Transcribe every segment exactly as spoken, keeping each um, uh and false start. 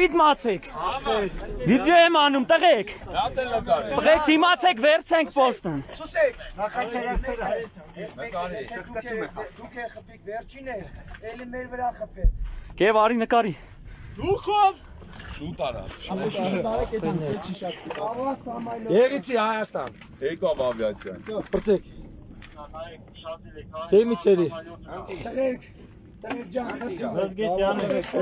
դիմացեք։ Վիդեո եմ անում, տղեկ։ Տղեկ դիմացեք, վերց ենք պոստն։ Սուսեք, դուք է խփիկ վերջին էր, էլի մեր վրա խփեց։ Գև արի նկարի։ Դուքով շուտ արա։ Եղիցի Հայաստան։ Եկավ ավիացիան։ Բրծեք։ Դեմից էլի։ Տղերք, տղերք ջան, Վզգեսյանը։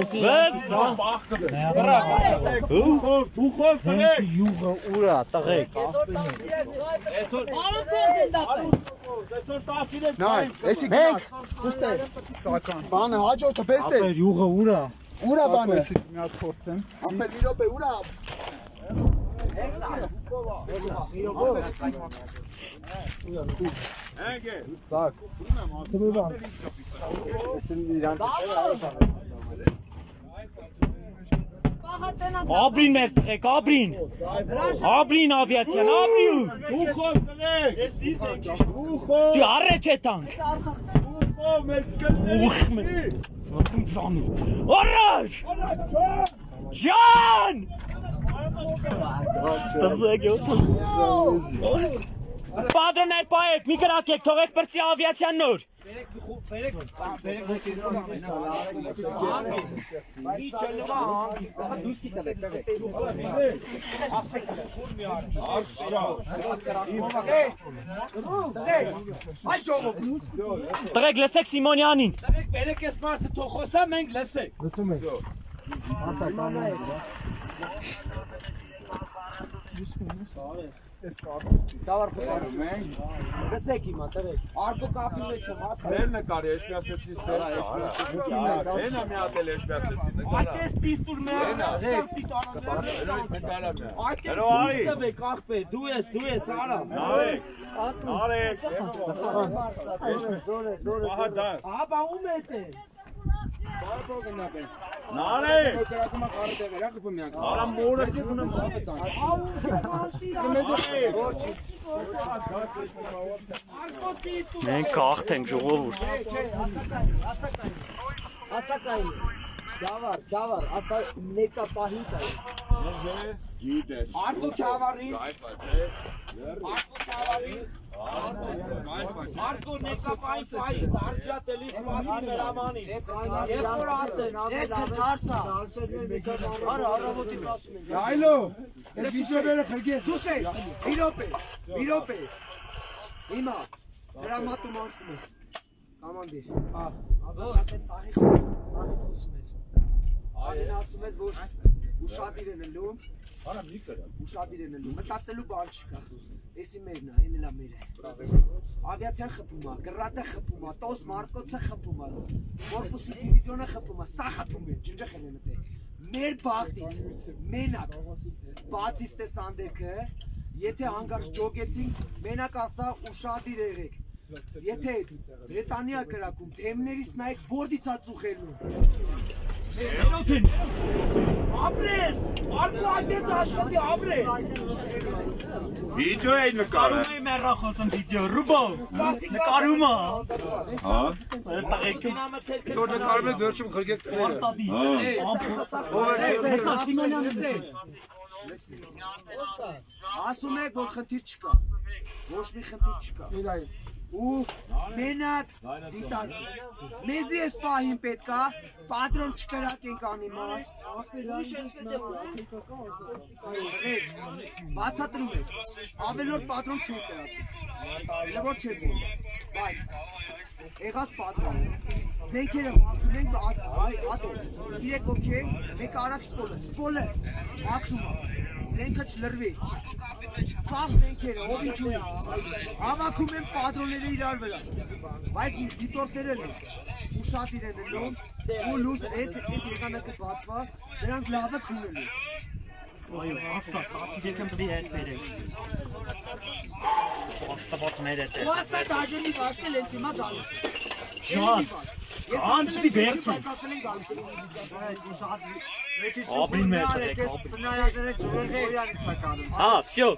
Դուքով, դուքով ծնեք։ Յուղը ուրա, տղեկ։ Այսօր տասին եք Նայ, էսի գնաց։ Ուստե։ Բանը հաջորդը բեստ է։ Ապեր յուղը ուրա։ Ուրա բանը։ Մի հատ փորձեմ։ Ապեր մի րոպե ուրա։ Անգե։ Սակ։ Ծնուբան։ Էսին իրան։ Աբրին մեր տղեկ, աբրին։ Աբրին ավիացիան, աբրին։ Դուքով ծնեք։ Ես դիս եք։ Դուքով։ Դի առեջ է տանք։ Դուքով մեր Ուխ մեր։ Առաջ։ Ջան։ Տզեկ յոթ։ Պատրոներ պայեք, մի կրակեք, թողեք պրծի ավիացիան նոր։ Տղեկ լսեք Սիմոնյանին։ Տղեկ բերեք ես մարդը թող խոսա, մենք լսենք։ Լսում եք։ դավար փոխարում ենք։ Լսեք հիմա, տղերք։ Արկո կապի մեջ եմ, ասա։ Մեր նկարի էշմիաստեցի ստերա, էշմիաստեցի։ Էնա մի հատ էլ էշմիաստեցի, նկարա։ Այդպես դիստուր մեր սերտի Նկարա մի։ Այդպես դուք ախպեր, դու ես, դու ես, արա։ Նարեկ, նարեկ։ Զորը, զորը։ Ահա դաս։ Աբա ում է դե։ Նարեկ։ Կրակումա կարը տեղերա խփում միանք։ Արա մորը ծունը Մենք կաղթենք ժողովուրդ։ Ասակային, դավար, դավար, ասա մեկա պահից այ։ Գիտես։ Արկո չավարին։ Այդպես է։ Արկո չավարին։ Արկո մեկա պահից այ, արջատելի սպասի մեր ամանին։ Երբ որ ասեն, եկը դարսա։ Արա, առավոտից ասում են։ Այլո, այս վիդեոները խրգես։ Սուսե, իրոպե, իրոպե։ Հիմա, դրամատում անցնում ես։ Կամանդիր, հա, ազատ այդ սաղի խոսում ես։ Սաղին ասում ես, որ ուշադիր են ելում, ուշադիր են ելում, մտածելու բան չկա, էսի մերն է, են էլա մեր է։ Ավիացիան խփում է, գրատը խփում է, տոս մարկոցը խփում է, կորպուսի դիվիզիոնը խփում է, սա խփում են, ջնջախ են ընդ է։ Մեր բաղդից, մենակ, բացից տես անդերքը, եթե հանգարց ջոգեցինք, մենակ ասա ուշադիր եղեք։ Եթե Բրետանիա կրակում, դեմներից նայեք բորդից ածուխելնում։ Ապրես, արկո այդեց աշխատի ապրես։ Վիդեո է նկարը։ Կարում է մեռախոսն վիդեո, ռուբով, նկարում է։ Հա։ Որ նկարում եք վերջում խրգես տղերը։ Ասում եք, որ խնդիր չկա, ոչ մի խնդիր չկա։ Ու մենակ դիտակ, մեզի ես պահին պետքա, պատրոն չկրակենք անիմաստ, բացատրում ես, ավելոր պատրոն չեն կրակենք, լավոր չես են, բայց եղած պատրոն, ձենքերը մախում ենք ատոն, իրեք ոքի ենք, մեկ արակ սպոլը, սպոլը, մախում է, ձենքը չլրվի, սաղ ձենքերը, ով ինչ ունի, հավաքում են պատրոնները իրար վրա, բայց դիտորդները լեն, ուշադիր են լում, ու լուս էդ եղանակս վացվա, դրանք լավը քունել են։ Այո, աստված, ասիդեկն պտի հետ բերեք։ Աստված մեր հետ է։ Ու աստված դաժելի վաշտել են հիմա գալիս։ Ջան, կան պտի վերցեն։ Աբրին մեր տղեկ, աբրին։ Հա, վсё։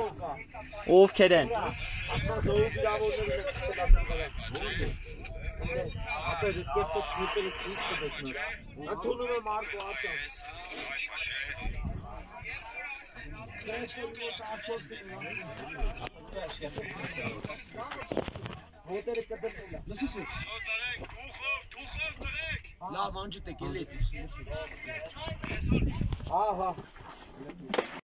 Ովքեր են։ Ապեր այդպես տոց հետերը ցույց տվեք նոր։ Ընդունում եմ Մարկո Արտա։ Հետերը կդրել։ Լսեցի։ Թուխով, թուխով տղեկ։ Լավ անջուտ եք էլի։ Ահա։